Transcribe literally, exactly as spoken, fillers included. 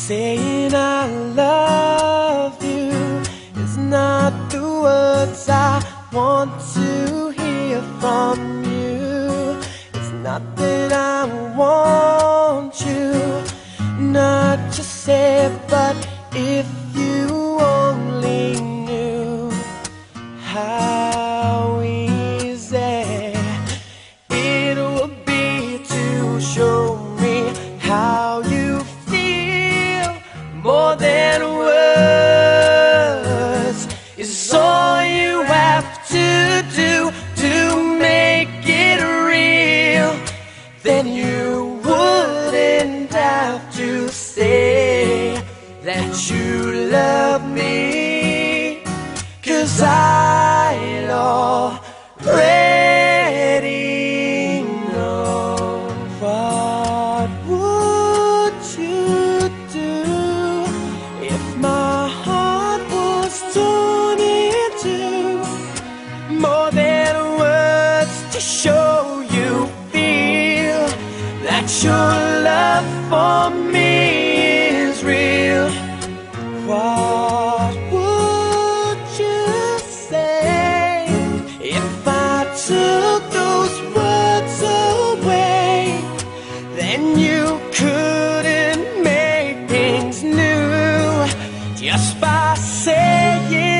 Saying I love you is not the words I want to hear from you. It's not that I want you not to say, but if you only knew how easy it would be to show me how you feel. More than words is all you have to do to make it real. Then you wouldn't have to say that you love me, 'cause I'd already know. What would you do if my heart was torn in two? More than words to show you feel that your love for me is real. What would you say if I took those words away? Then you couldn't make things new just by saying